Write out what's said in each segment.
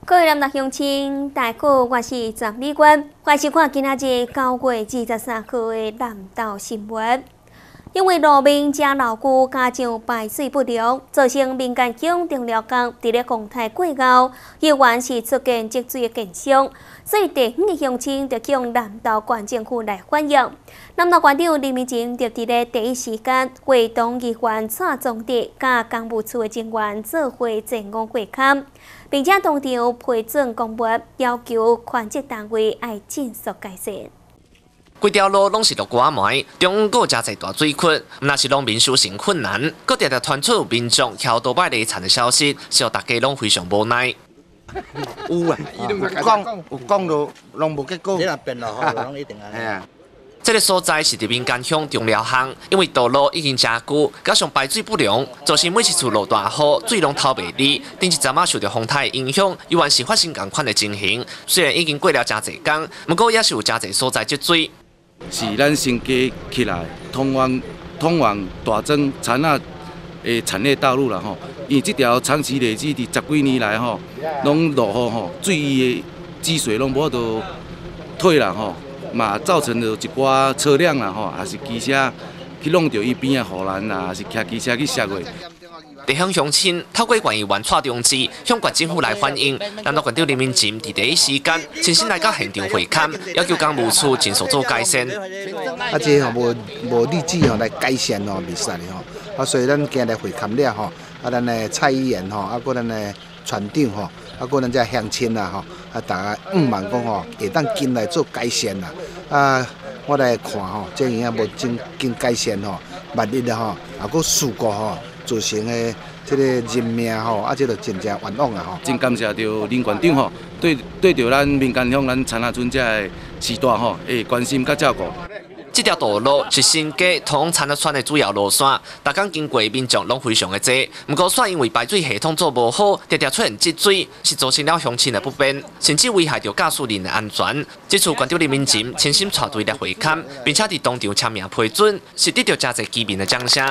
各位南大乡亲，大家好，我是张丽君，欢迎看今仔日9月23号的南岛新闻。因为路面正牢固，加上排水不良，造成民间乡中寮工伫咧公台过后，依然是出现积水的现象，所以地方的乡亲就向南投县政府来反映。南投县长林明前就伫咧第一时间会同议员蔡总理甲公务处的人员做伙前往会勘，并且当场批准公文，要求县级单位要尽速改善。 规条路拢是落瓜糜，中午有真侪大水窟，若是农民修行困难，佮常常传出民众桥倒摆犁田的消息，使大家拢非常无奈。 有啊，有讲到拢无结果。你若变落雨，拢一定安尼。 这个所在是伫民间乡中寮巷，因为道路已经真久，加上排水不良，造成每一次落大雨，水拢透袂离。顶一阵仔受到风台影响，依然是发生同款的情形。虽然已经过了真侪天，不过也是有真侪所在积水。 是咱新街起来通往大庄田仔的产业道路啦吼，因为这条长期累积伫10几年来吼，拢落雨吼，水的积水拢无法度退啦吼，嘛造成着一寡车辆啦吼，也是机车去弄到伊边的护栏啦，也是骑机车去摔过。 地方乡亲透过县议员蔡中志向县政府来反映，南投县长林明前伫第一时间亲身来到现场会勘，要求公务处尽速做改善。 这吼无立即吼来改善吼袂使的吼，所以咱今日会勘了吼，咱的蔡议员吼，搁咱的村长吼，搁咱这乡亲啦吼，大家望讲吼，会当紧来做改善啦。我来看吼，这样无经改善吼，万一啦吼，搁事故吼。造成的这个人命吼，这个真正冤枉啊吼！ 真感谢着林县长吼，对着咱民间乡咱田仔村这的时代吼，会关心甲照顾。 这条道路是新街通往田仔村的主要路线，逐天经过民众拢非常的多。不过，却因为排水系统做无好，常常出现积水，是造成了乡亲的不便，甚至危害到驾驶人的安全。这次县长林明前亲身带队来会勘，并且伫当场签名批准，是得到真侪居民的掌声。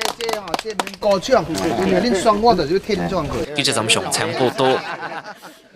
高奖，因为恁双我就是天状去。 记者咱们上场报道。